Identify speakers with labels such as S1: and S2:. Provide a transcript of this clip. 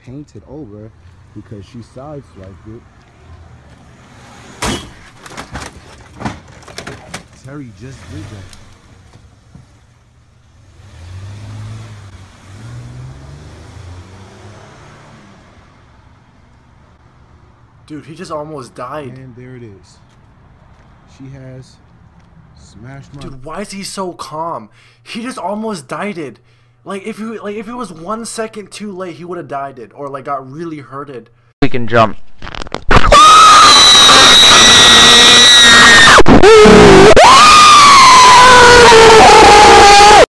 S1: painted over because she sideswiped it. Terry just did that.
S2: Dude, he just almost died.
S1: And there it is. She has smashed my...
S2: Dude, why is he so calm? He just almost died it. Like if it was 1 second too late, he would have died it or like got really hurted.
S3: We can jump.